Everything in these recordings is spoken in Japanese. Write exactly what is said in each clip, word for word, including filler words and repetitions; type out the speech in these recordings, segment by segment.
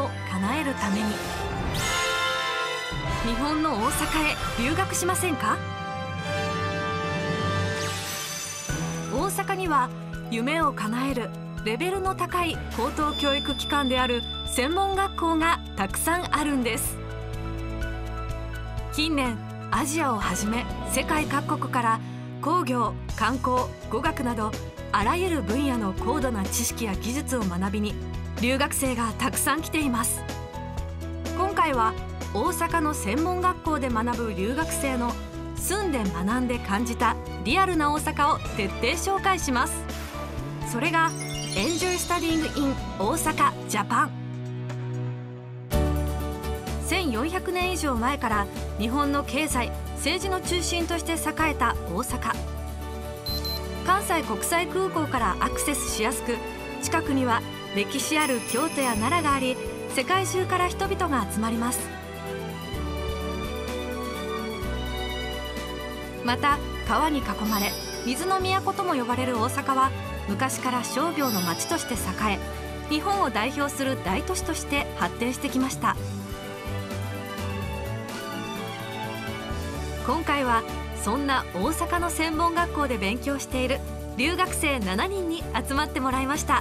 を叶えるために日本の大阪へ留学しませんか？大阪には夢を叶えるレベルの高い高等教育機関である専門学校がたくさんあるんです。近年アジアをはじめ世界各国から工業、観光、語学などあらゆる分野の高度な知識や技術を学びに留学生がたくさん来ています。今回は大阪の専門学校で学ぶ留学生の住んで学んで感じたリアルな大阪を徹底紹介します。それが Enjoy Studying in 大阪 Japan。せんよんひゃくねん以上前から日本の経済・政治の中心として栄えた大阪。関西国際空港からアクセスしやすく、近くには歴史ある京都や奈良があり、世界中から人々が集まります。また川に囲まれ水の都とも呼ばれる大阪は昔から商業の街として栄え、日本を代表する大都市として発展してきました。今回はそんな大阪の専門学校で勉強している留学生しちにんに集まってもらいました。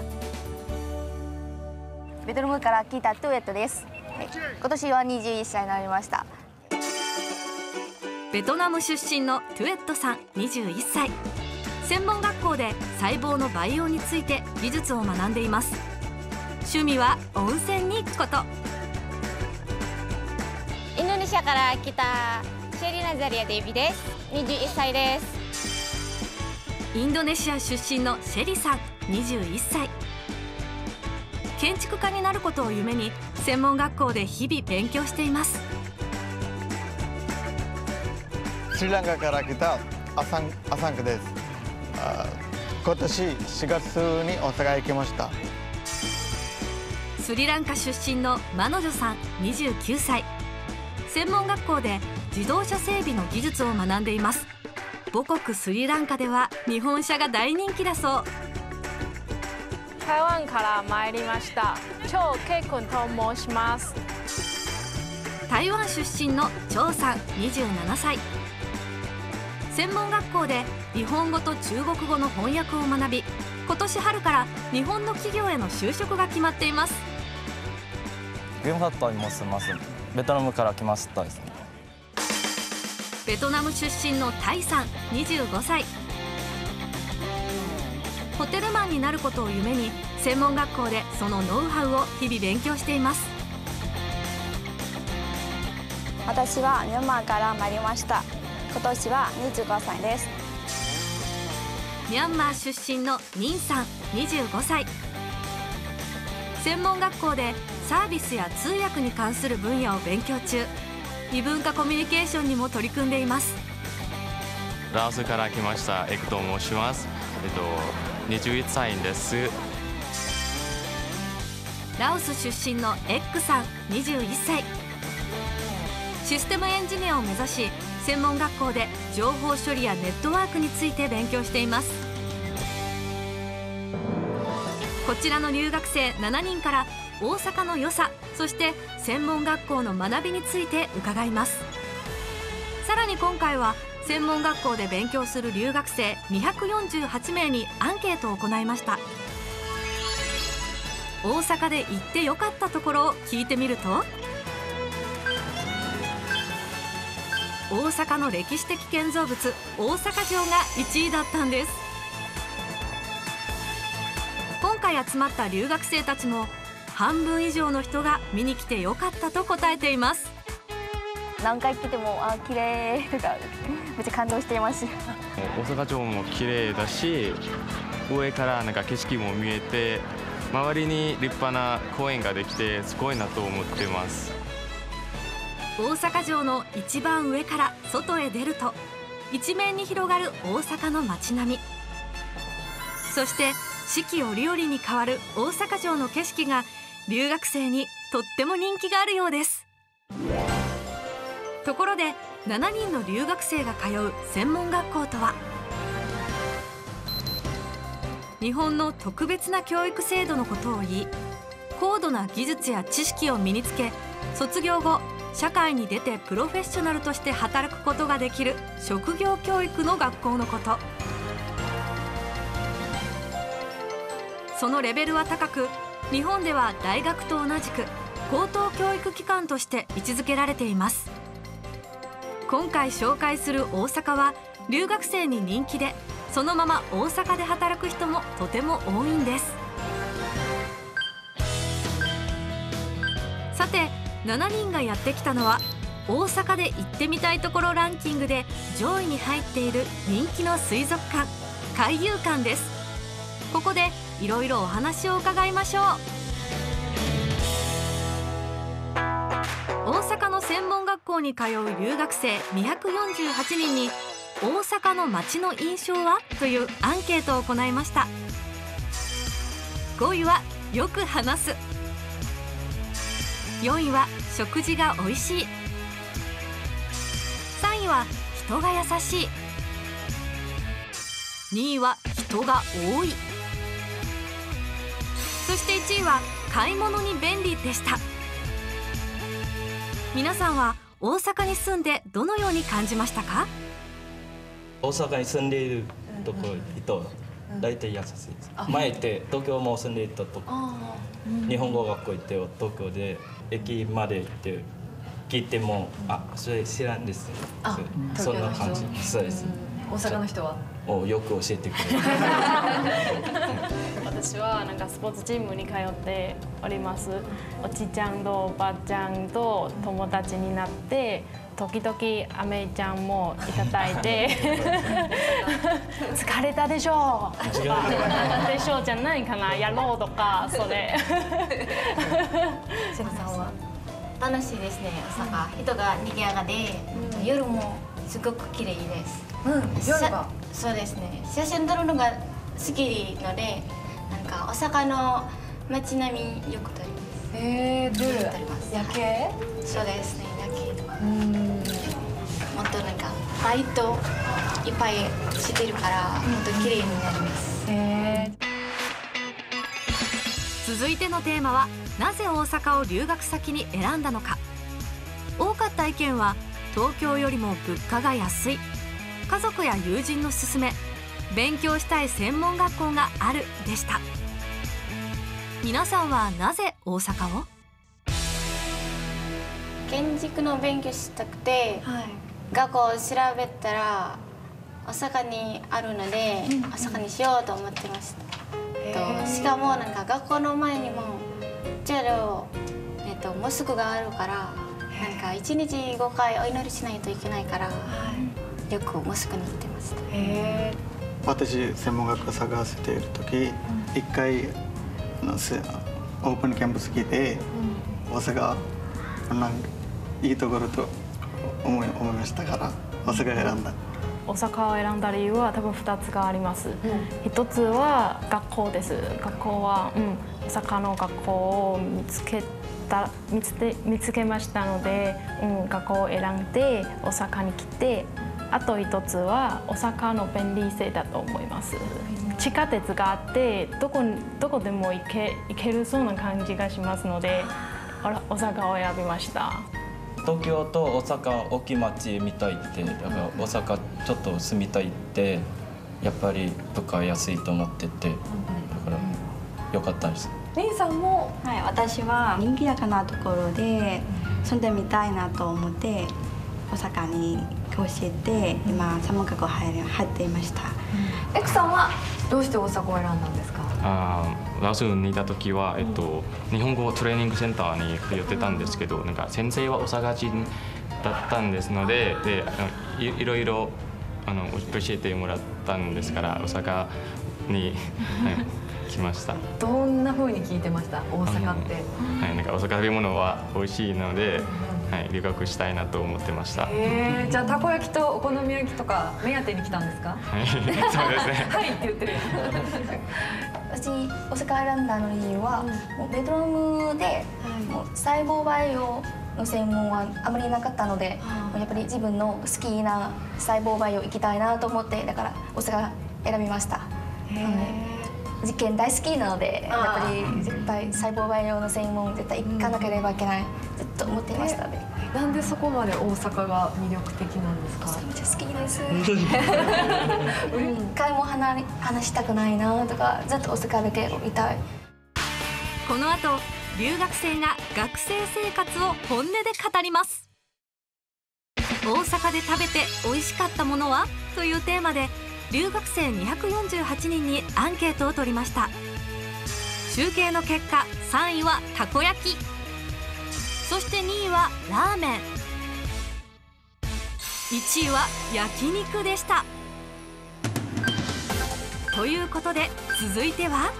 ベトナムから来たトゥエットです。はい、今年はにじゅういっさいになりました。 ベトナム出身のトゥエットさんにじゅういっさい。専門学校で細胞の培養について技術を学んでいます。趣味は温泉に行くこと。 インドネシアから来たシェリナザリア・デイビです。にじゅういっさいです。 インドネシア出身のシェリさんにじゅういっさい。建築家になることを夢に専門学校で日々勉強しています。 スリランカから来たアサン、アサンクです。今年しがつに大阪へ行きました。 スリランカ出身のマノジョさんにじゅうきゅうさい。専門学校で自動車整備の技術を学んでいます。母国スリランカでは日本車が大人気だそう。 台湾から参りました。張慶君と申します。 台湾出身の張さんにじゅうななさい。専門学校で日本語と中国語の翻訳を学び、今年春から日本の企業への就職が決まっています。 ゲームハットに申します。ベトナムから来ましたですね。 ベトナム出身のタイさんにじゅうごさい。ホテルマンになることを夢に専門学校でそのノウハウを日々勉強しています。 私はミャンマーから参りました。今年はにじゅうごさいです。 ミャンマー出身のニンさんにじゅうごさい。専門学校でサービスや通訳に関する分野を勉強中。異文化コミュニケーションにも取り組んでいます。 ラオスから来ましたエクと申します。えっとにじゅういっさいです。 ラオス出身のエッグさんにじゅういっさい。システムエンジニアを目指し専門学校で情報処理やネットワークについて勉強しています。こちらの留学生しちにんから大阪の良さ、そして専門学校の学びについて伺います。さらに今回は専門学校で勉強する留学生にひゃくよんじゅうはちめいにアンケートを行いました。大阪で行ってよかったところを聞いてみると、大阪の歴史的建造物大阪城がいちいだったんです。今回集まった留学生たちも半分以上の人が見に来てよかったと答えています。 何回来てもあ綺麗とかめっちゃ感動しています。 大阪城も綺麗だし、上からなんか景色も見えて、周りに立派な公園ができてすごいなと思ってます。 大阪城の一番上から外へ出ると一面に広がる大阪の街並み、そして四季折々に変わる大阪城の景色が留学生にとっても人気があるようです。ところでしちにんの留学生が通う専門学校とは、日本の特別な教育制度のことを言い、 高度な技術や知識を身につけ、卒業後社会に出てプロフェッショナルとして働くことができる職業教育の学校のこと。そのレベルは高く、日本では大学と同じく高等教育機関として位置づけられています。今回紹介する大阪は留学生に人気で、そのまま大阪で働く人もとても多いんです。さて、しちにんがやってきたのは大阪で行ってみたいところランキングで上位に入っている人気の水族館、海遊館です。ここでいろいろお話を伺いましょう。大阪の専門学校に通う留学生にひゃくよんじゅうはちにんに大阪の街の印象はというアンケートを行いました。ごいはよく話す、よんいは食事がおいしい、さんいは人が優しい、にいは人が多い、そしていちいは買い物に便利でした。皆さんは大阪に住んでどのように感じましたか？ 大阪に住んでいるところ人大体優しいです。前って東京も住んでいたとこ、日本語学校行って東京で駅まで行って聞いても、あ、それ知らんです。そんな感じ。そうです。 大阪の人はをよく教えてくれる。 私はなんかスポーツチームに通っております。おじちゃんとおばあちゃんと友達になって、時々アメちゃんもいただいて疲れたでしょうとかでしょうじゃないかな、やろうとか、それシェフさんは楽しいですね。大阪、人が賑やかで、夜もすごく綺麗です。 うん、夜はそうですね。写真撮るのが好きので、なんか大阪の街並みよく撮ります。 えー、夜撮ります。 夜景？ そうですね、夜景とか。うん。もっとなんかライトいっぱいしてるから、もっと綺麗になります。 えー、続いてのテーマは、なぜ大阪を留学先に選んだのか。多かった意見は、東京よりも物価が安い、家族や友人の勧め、勉強したい専門学校があるでした。皆さんはなぜ大阪を？ 建築の勉強したくて、はい、学校を調べたら大阪にあるので、うん、大阪にしようと思ってました。としかもなんか学校の前にもちょうど、えっと、モスクがあるから、なんかいちにちごかいお祈りしないといけないから、はい、よくモスクに行ってました。 へー。私専門学校探している時、一、うん、回あのオープンキャンパス来て、うん、大阪なんいいところと思い思いましたから、大阪を選んだ。 大阪を選んだ理由は多分ふたつがあります。ひと、うん、つは学校です。学校は、うん、大阪の学校を見つけた見つけ見つけましたので、うん、学校を選んで大阪に来て、あとひとつは大阪の便利性だと思います。地下鉄があってどこどこでも行け行けるそうな感じがしますので、大阪を選びました。 東京と大阪大きい町みたいって、だから大阪ちょっと住みたいって、やっぱり物価安いと思ってて、だから良かったです。 リンさんも、 はい、私は賑やかなところで住んでみたいなと思って大阪に教えて、今専門学校入っていました。 エクさんはどうして大阪を選んだんですか？ あラオスにいた時は、えっと、日本語トレーニングセンターに通ってたんですけど、なんか先生は大阪人だったんですので、であの い, いろいろあの教えてもらったんですから、大阪に、はい、来ました。 どんな風に聞いてました？大阪って。 はい、なんか大阪食べ物は美味しいので、はい、留学したいなと思ってました。 えー、じゃあたこ焼きとお好み焼きとか目当てに来たんですか？ はい、そうですね。 はいって言ってる。 私大阪選んだの理由は、もうベトナムでもう細胞培養の専門はあまりなかったので、やっぱり自分の好きな細胞培養行きたいなと思って、だから大阪選びました。 実験大好きなので、やっぱり絶対細胞培養の専門絶対行かなければいけない、ずっと思っていましたね。 なんでそこまで大阪が魅力的なんですか？ めっちゃ好きです。一回も話話したくないなとか、ずっと大阪だけいたい。 この後、留学生が学生生活を本音で語ります。大阪で食べて美味しかったものはというテーマで留学生にひゃくよんじゅうはちにんにアンケートを取りました。集計の結果、さんいはたこ焼き、そしてにいはラーメン、いちいは焼肉でした。ということで続いては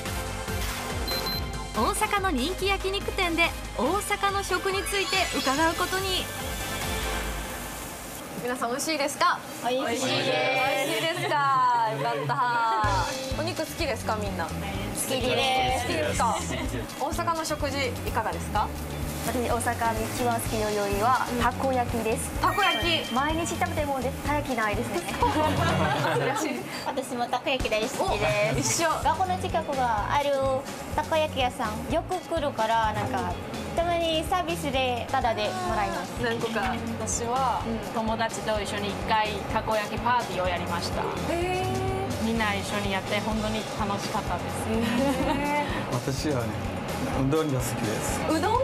大阪の人気焼肉店で大阪の食について伺うことに。 皆さん美味しいですか？ 美味しいです。 美味しいですか？よかった。お肉好きですか？みんな。好きです。 好きですか？大阪の食事いかがですか？ 私大阪で一番好きな料理はたこ焼きです。 たこ焼き。 毎日食べても絶対飽きないですね。 私もたこ焼き大好きです。 一緒。 学校の近くがあるたこ焼き屋さんよく来るから、なんかたまにサービスでタダでもらいます。 何個か。 私は友達と一緒に一回たこ焼きパーティーをやりました。みんな一緒にやって本当に楽しかったです。 私はね、うどんが好きです。 うどん？ でもね、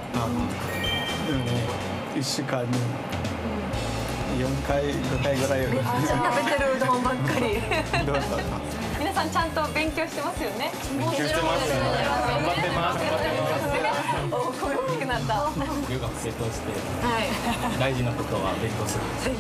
いっしゅうかんによんかいごかいぐらい食べてるうどんばっかり。 どうだった？ 皆さんちゃんと勉強してますよね。 勉強してます。頑張ってます。 お、声大きくなった。 留学生として大事なことは勉強する。 勉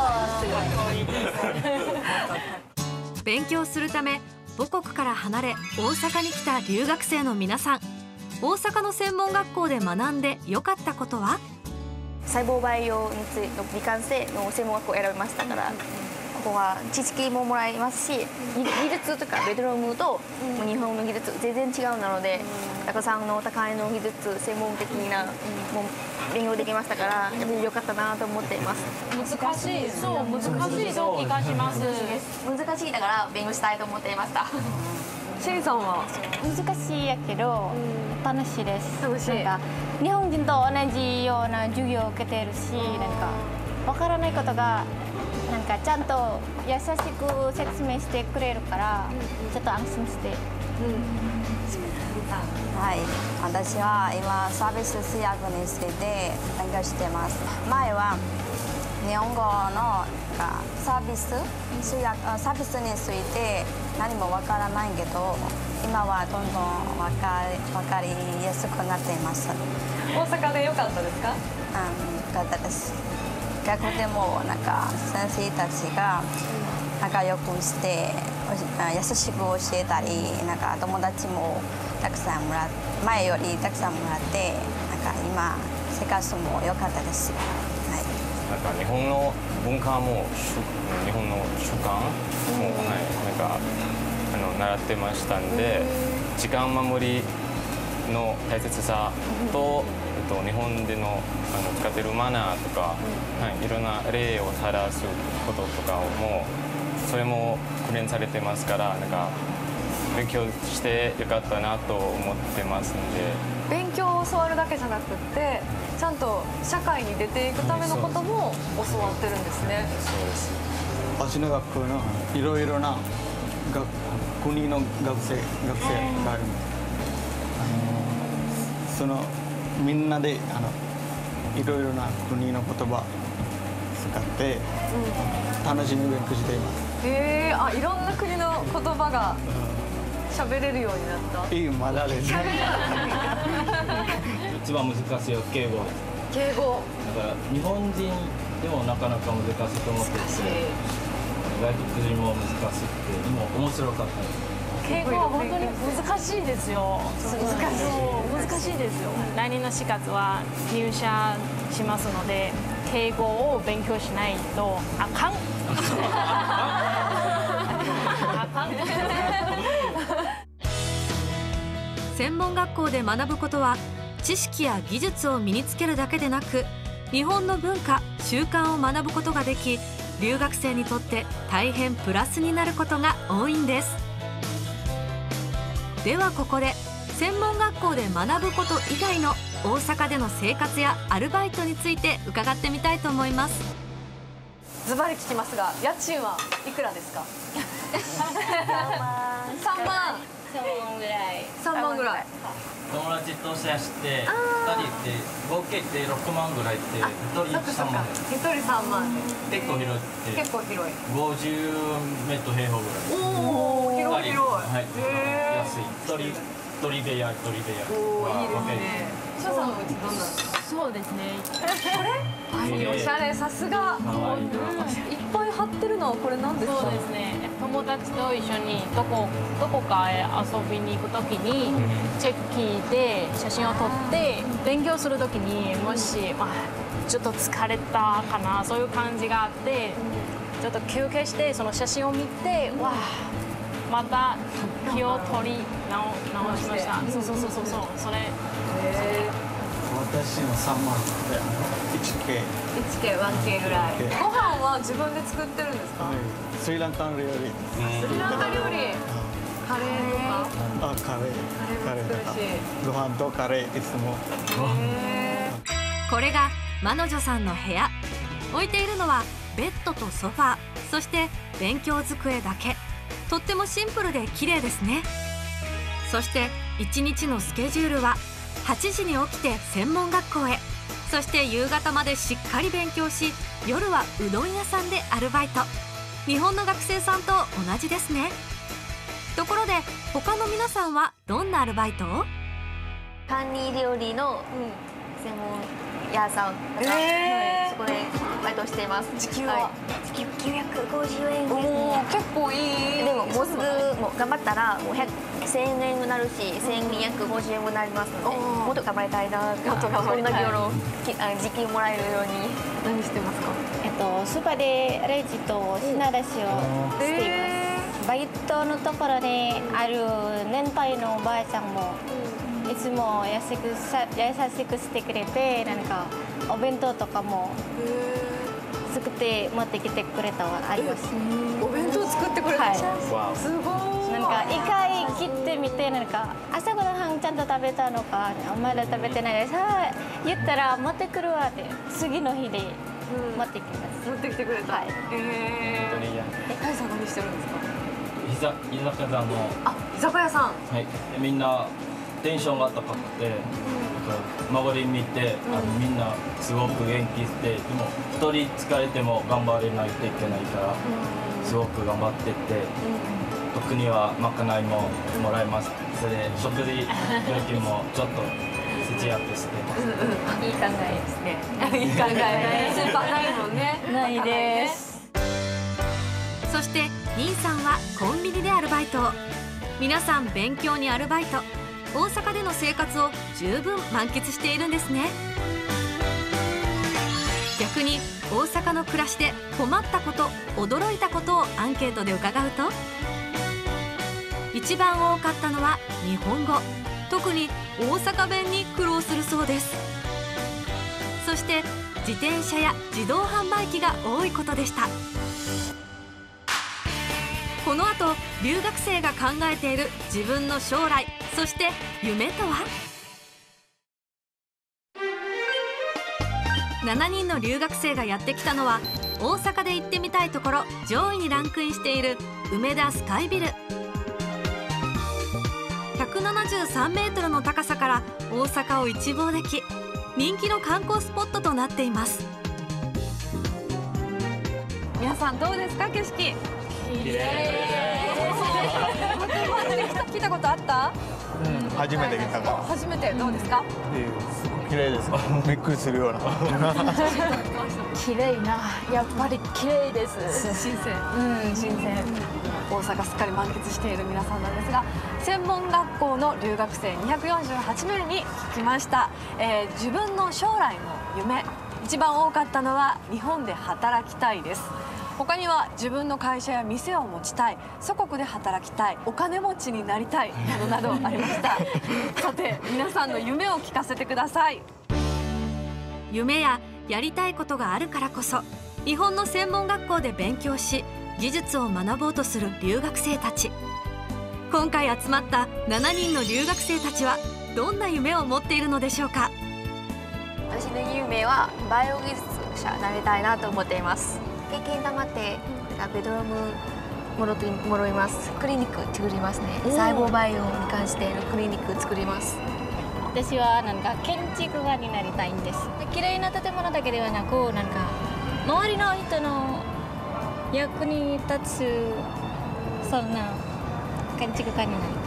強する。 勉強するため母国から離れ大阪に来た留学生の皆さん、大阪の専門学校で学んで良かったことは？ 細胞培養についての理科生の専門学校を選びましたから、ここは知識ももらえますし、技術とかベトナムと日本の技術全然違うなので、たくさんの高いの技術専門的なもう勉強できましたから、やっぱり良かったなと思っています。 難しい、そう難しいと気がします。 難しいだから勉強したいと思っていました。 シェリさんは？ 難しいやけど楽しいです。 楽しい。 なんか日本人と同じような授業を受けてるし、なんかわからないことがなんかちゃんと優しく説明してくれるから、ちょっと安心して。 はい、私は今サービス製薬について勉強してます。前は日本語のサービス製薬サービスについて何もわからないけど、今はどんどんわかりわかりやすくなっています。 大阪で良かったですか？ うん、良かったです。学校でもなんか先生たちが仲良くして優しく教えたり、なんか友達もたくさんもらっ前よりたくさんもらって、なんか今生活も良かったです。はい。 なんか日本の文化も日本の習慣も、はい、なんかあの習ってましたんで、時間守りの大切さと、えっと、日本でのあの使ってるマナーとか、はい、いろんな例を正すこととかもそれも訓練されてますから、なんか勉強してよかったなと思ってますんで。 勉強を教わるだけじゃなくってちゃんと社会に出ていくためのことも教わってるんですね。 そうです。 私の学校のいろいろな学国の学生学生があるんです。あのそのみんなであのいろいろな国の言葉使って楽しみ勉強しています。 へえ、あ、いろんな国の言葉が喋れるようになった。 いい、まだですね。 一番難しいよ、敬語。 敬語。 だから日本人でもなかなか難しいと思ってて、外国人も難しくて、でも面白かったです。 敬語は本当に難しいですよ。難しい。難しいですよ。来年のしがつは入社しますので、敬語を勉強しないとあかん。あかん。 専門学校で学ぶことは知識や技術を身につけるだけでなく、日本の文化習慣を学ぶことができ、留学生にとって大変プラスになることが多いんです。 ではここで専門学校で学ぶこと以外の大阪での生活やアルバイトについて伺ってみたいと思います。 ズバリ聞きますが、家賃はいくらですか？さんまん。 さんまんぐらい。 さんまんぐらい。 友達とシェアしてふたりで合計でろくまんぐらいでひとりさんまん。 ひとりさんまん。 結構広いって結構広い。 ごじゅうメートル平方ぐらい。 おお、広い広い。 はい。安い。一人一人部屋一人部屋。 おお、いいですね。翔さんのうちどんな？ そうですね。 これ？おしゃれ、さすが。いっぱい貼ってるのはこれ何ですか？ そうですね。友達と一緒にどこどこかへ遊びに行くときにチェック聞いて写真を撮って勉強するときにもしまあちょっと疲れたかなそういう感じがあってちょっと休憩してその写真を見てわあまた気を取り直直しました。そうそうそうそうそうそれ。 私のさんまんで いちケー。 いちケー、ワンケー ぐらい。ご飯は自分で作ってるんですか？ スリランカ料理。 スリランカ料理。カレーとか。 あ、カレー。カレーとか。ご飯とカレーいつも。 これがマノジョさんの部屋。置いているのはベッドとソファー、そして勉強机だけ。とってもシンプルで綺麗ですね。そしていちにちのスケジュールははちじに起きて専門学校へ、そして夕方までしっかり勉強し、夜はうどん屋さんでアルバイト。日本の学生さんと同じですね。ところで他の皆さんはどんなアルバイトを？ カニ料理の専門屋さん、 えー、 そこでバイトしています。 時給は、はい、 時給きゅうひゃくごじゅうえんですね。 結構いい。 でももうすぐもう頑張ったらもうせんえんになるし、せんにひゃくごじゅうえんになりますので、もっと頑張りたいな。もっと頑張りたい。時給もらえるように。 何してますか？ えっとスーパーでレジと品出しをしています。えー、バイトのところにある年配のおばあちゃんも。いつも優しくさ優しくしてくれて、なんかお弁当とかも作って持ってきてくれたはあります。 お弁当作ってくれた。はい、すごい。 なんか一回切ってみて、なんか朝ごはんちゃんと食べたのか、まだ食べてないです。はい、言ったら持ってくるわって次の日で持ってきます。 持ってきてくれた。はい。ええ。カイさん何してるんですか？ 居酒屋の。 あ、居酒屋さん。 はい。みんな。テンションが高くて、周り見て、あのみんなすごく元気して、でも一人疲れても頑張れないといけないから、すごく頑張ってて、特にはまかないももらえます。それで食事料金もちょっと節約してます。 いい考えですね。 いい考え。スーパーないもんね。 ないです。 そしてニーさんはコンビニでアルバイトを。皆さん勉強にアルバイト。大阪での生活を十分満喫しているんですね。逆に大阪の暮らしで困ったこと、驚いたことをアンケートで伺うと、一番多かったのは日本語、特に大阪弁に苦労するそうです。そして自転車や自動販売機が多いことでした。この後、留学生が考えている自分の将来、そして夢とは？しちにんの留学生がやってきたのは、大阪で行ってみたいところ上位にランクインしている梅田スカイビル。ひゃくななじゅうさんメートルの高さから大阪を一望でき、人気の観光スポットとなっています。 皆さんどうですか、景色？来たことあった？ うん、初めて来たから。 初めてどうですか？ すごく綺麗です。びっくりするような。 綺麗な、やっぱり綺麗です。 新鮮。うん、新鮮。大阪すっかり満喫している皆さんなんですが、専門学校の留学生にひゃくよんじゅうはちめいに聞きました。えー、自分の将来の夢、一番多かったのは日本で働きたいです。他には自分の会社や店を持ちたい、祖国で働きたい、お金持ちになりたいなどなどありました。さて、皆さんの夢を聞かせてください。 夢ややりたいことがあるからこそ、日本の専門学校で勉強し技術を学ぼうとする留学生たち。 今回集まったしちにんの留学生たちはどんな夢を持っているのでしょうか。 私の夢はバイオ技術者になりたいなと思っています。経験溜まってベトナム戻って戻ります。クリニック作りますね。細胞バイオに関してのクリニック作ります。 私はなんか建築家になりたいんです。綺麗な建物だけではなく、なんか周りの人の役に立つそんな建築家になりたいです。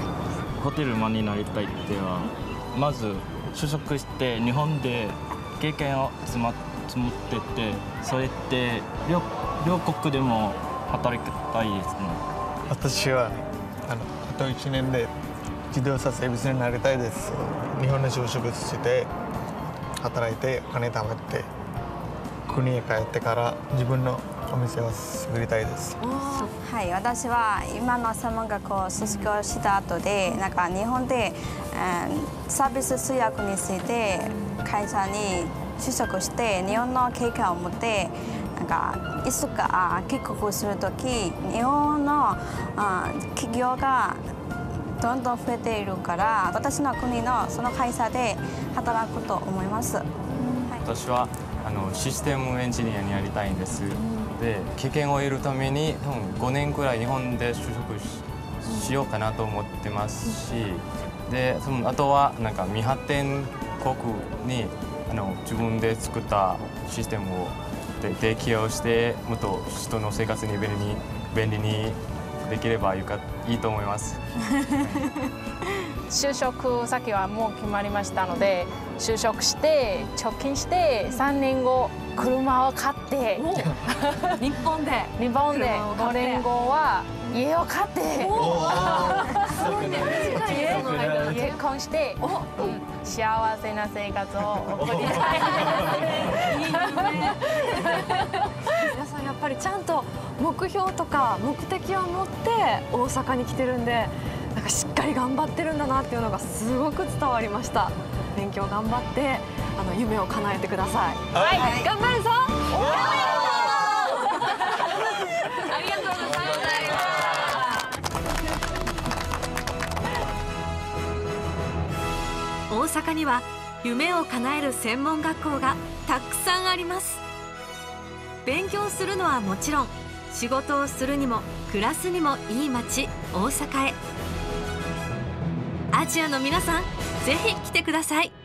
ホテルマンになりたいってはまず就職して日本で経験を積ま積もってて、そうやって両両国でも働きたいですね。 私はあのあといちねんで自動車整備士になりたいです。日本で就職して働いてお金貯めて国へ帰ってから自分のお店を作りたいです。 はい、私は今の専門学校を卒業した後で、なんか日本で、えー、サービス通訳について会社に就職して日本の経験を持って、なんかいつか帰国するとき日本のあ企業がどんどん増えているから、私の国のその会社で働くと思います。はい、 私はあのシステムエンジニアになりたいんです。で、経験を得るために多分ごねんくらい日本で就職 し, しようかなと思ってますし、でそのあとはなんか未発展国にあの自分で作ったシステムをで提供してもっと人の生活に便利に便利にできればいいかいいと思います。 就職先はもう決まりましたので、就職して貯金してさんねんご車を買って日本で日本でごねんごは家を買って結婚して、うん、幸せな生活を送りたいです。 皆さんやっぱりちゃんと目標とか目的を持って大阪に来てるんで、なんかしっかり頑張ってるんだなっていうのがすごく伝わりました。勉強頑張ってあの夢を叶えてください。はい、はい、頑張るぞ。 ありがとうございます。大阪には夢を叶える専門学校がたくさんあります。勉強するのはもちろん、仕事をするにも暮らすにもいい街大阪へ。アジアの皆さん、ぜひ来てください。